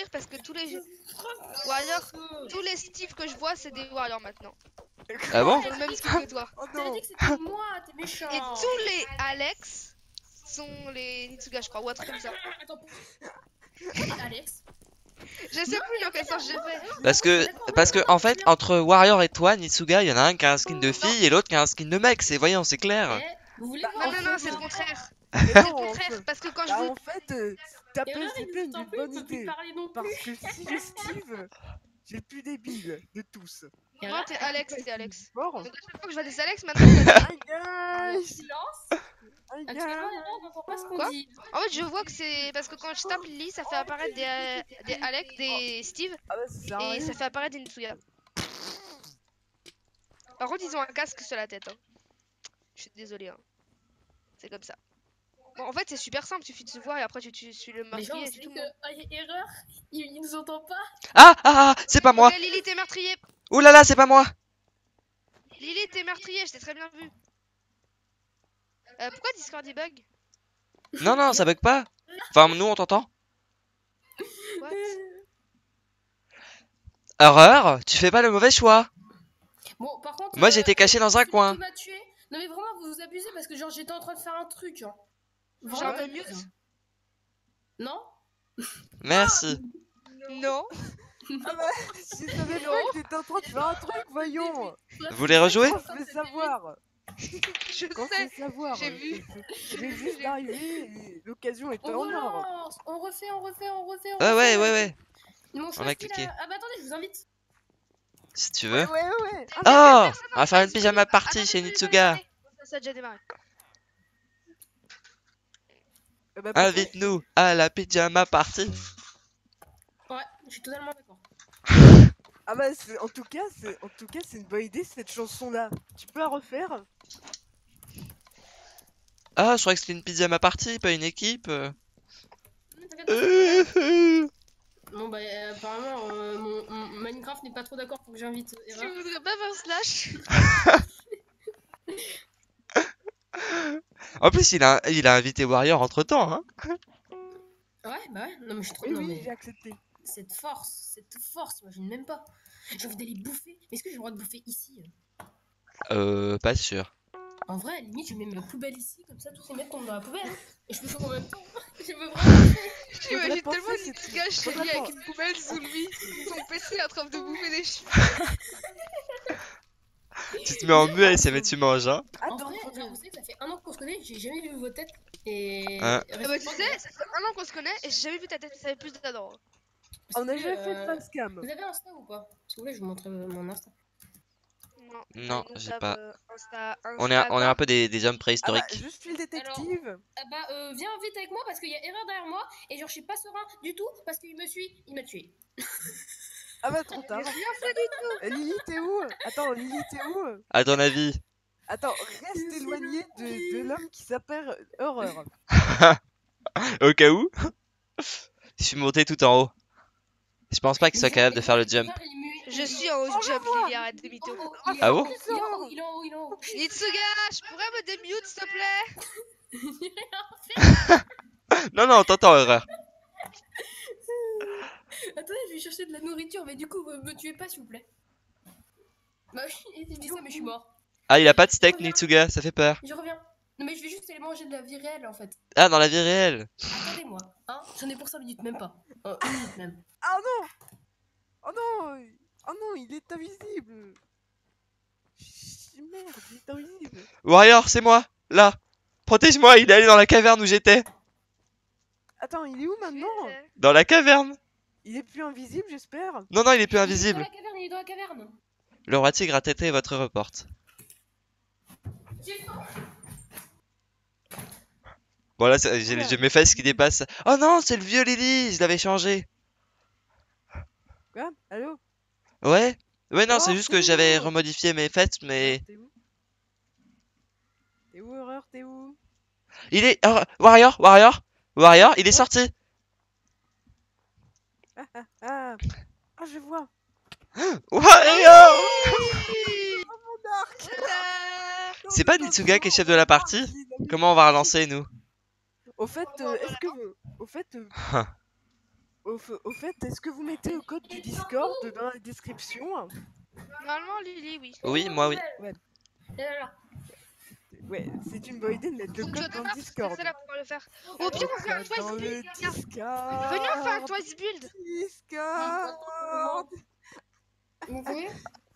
rire parce que tous les Warriors, tous les Steve que je vois, c'est des Warriors maintenant. Ah bon? Ils ont le même skin que toi. Oh T'avais non. dit que c'était moi, t'es méchant. Et tous les Alex sont les Nitsuga, je crois, ou un truc comme ça. Attends, Alex. Je sais plus dans quel sens j'ai fait. Parce que en fait, entre Warrior et toi, Nitsuga, il y en a un qui a un skin de fille et l'autre qui a un skin de mec. C'est voyons, c'est clair. Eh, vous voulez Bah, voir Non, c'est le contraire. Mais C'est le non, contraire, parce que quand je bah, vous... en fait, ta Et là, place c'est plein il d'une plus, bonne il peut plus idée. parler non Parce plus. que si j'ai Steve, j'ai le plus débile de tous. Et Non, là, t'es Alex, t'es Alex. Mort. Donc à chaque fois que je vois des Alex, maintenant, je vois des- Aïe, silence. aïe, Actuellement, les gens n'entendent pas ce qu'on Quoi dit. En fait, je vois que c'est... Parce que quand je tape Lily, ça fait apparaître des Alex, des Steve, Ah bah ça sert à et rien. ça fait apparaître des Nitsuga. Par contre, ils ont un casque sur la tête. Hein. Je suis désolé. Hein. C'est comme ça. Bon, en fait, c'est super simple. Il suffit de se voir et après, tu suis le Les gens, meurtrier. c'est C'est tout. que erreur, ils nous entendent pas. Ah, c'est pas moi. Ok, Lily, t'es meurtrier. Ouh là là, c'est pas moi. Lily, t'es meurtrier. Je t'ai très bien vu. Pourquoi Discord il bug? Non, ça bug pas. Enfin, nous on t'entend. What? Horreur, tu fais pas le mauvais choix. Bon, par contre. Moi j'étais caché dans un celui coin. qui m'a tué. Non, mais vraiment, vous vous abusez parce que genre j'étais en train de faire un truc. Hein. J'ai un Vraiment, mute. t'abuses. Non? Merci. Non. Ah bah, si je savais pas que t'étais en train de faire un truc, voyons. Vous voulez rejouer? Quand je vais savoir. Je Quand je sais. vais savoir. j'ai vu. Je vais juste d'arriver et l'occasion est On en or. relance. On refait. Ouais. Mon On a style, cliqué. Ah bah attendez, je vous invite. Si tu veux. Ouais. Oh, on va faire une pyjama party chez Nitsuga. Ça a déjà démarré. Bah, Invite-nous à la pyjama party. Ouais, je suis totalement d'accord. ah bah en tout cas c'est une bonne idée cette chanson là. Tu peux la refaire? Ah, je croyais que c'était une pyjama party, pas une équipe. Bon bah apparemment mon Minecraft n'est pas trop d'accord pour que j'invite Tu Erreur. voudrais pas faire slash? En plus, il a invité Warrior entre temps. Hein. Ouais, bah ouais, non mais je trouve. Oui, Non, oui, mais j'ai accepté. cette force, moi je n'aime pas. J'ai envie d'aller bouffer. Mais est-ce que j'ai le droit de bouffer ici? Pas sûr. En vrai, à la limite, je mets ma poubelle ici, comme ça tous les mecs tombent dans la poubelle. Hein. Et je peux faire en même temps. Je veux vraiment. J'imagine penser, tellement c'est- Nitsuga chez faudrait lui avec pas- une poubelle sous lui, son PC en train de bouffer des chiens. Tu te mets en muet et c'est mais tu manges. Hein. En Attends, vrai, genre, vous savez que ça fait un an qu'on se connaît, j'ai jamais vu vos têtes. Et. Hein. Ah bah tu sais, ça fait un an qu'on se connaît et j'ai jamais vu ta tête, ça fait plus d'adore. on a déjà fait de facecam. Vous avez Insta ou pas? Si vous voulez, je vous montre mon Insta. Non, on j'ai tape, pas. Insta, On est un peu des hommes Ah bah, préhistoriques. je suis le détective. Ah bah, viens vite avec moi parce qu'il y a erreur derrière moi et genre, je suis pas serein du tout parce qu'il me suit, il m'a tué. Ah bah trop tard. Lily t'es où? Attends, Lily t'es où? À ton avis? Attends, reste éloigné de l'homme qui s'appelle Horreur. Au cas où? Je suis monté tout en haut. Je pense pas qu'il soit capable de faire le jump. Je suis en haut jump, Lily, arrête de mytho. Ah bon? Il est en haut. Nitsuga, je pourrais me démute s'il te plaît? Non, on t'entend, Horreur. Attendez, je vais chercher de la nourriture, mais du coup, me tuez pas, s'il vous plaît. Bah oui, je dis ça, mais je suis mort. Ah, il a pas de steak, Nitsuga, ça fait peur. Je reviens. Non, mais je vais juste aller manger de la vie réelle, en fait. Ah, dans la vie réelle. Attendez-moi, hein. J'en ai pour 5 minutes, même pas. 1 minute même. Ah non! Oh non! Oh non, il est invisible! Merde, il est invisible! Warrior, c'est moi, là. Protège-moi, il est allé dans la caverne où j'étais. Attends, il est où maintenant? Dans la caverne. Il est plus invisible, j'espère? Non, il est plus invisible. Il est dans la caverne. Le roi tigre a tété votre reporte. Bon là, j'ai mes fesses qui dépassent. Oh non, c'est le vieux Lily, je l'avais changé. Quoi? Allô? Ouais non, Oh, c'est juste que c'est j'avais bon. remodifié mes fesses, mais... T'es où? T'es où, Horreur? T'es où? Il est... oh, Warrior, il est sorti. Ah, je vois! Warrior. Mon arc! C'est pas Nitsuga qui est chef de la partie? Comment on va relancer, nous? Au fait, est-ce que... au fait, est-ce que vous mettez le code du Discord dans la description? Normalement, Lily, oui. Oui, moi oui. Là. Ouais, c'est une bonne idée de mettre le Faut que code je dans le tape, Discord. c'est là pour pouvoir le faire. Au pire, on fait un Code dans twice le build. Viens. Discord. Venez, on fait un twice build. Discord. Vous pouvez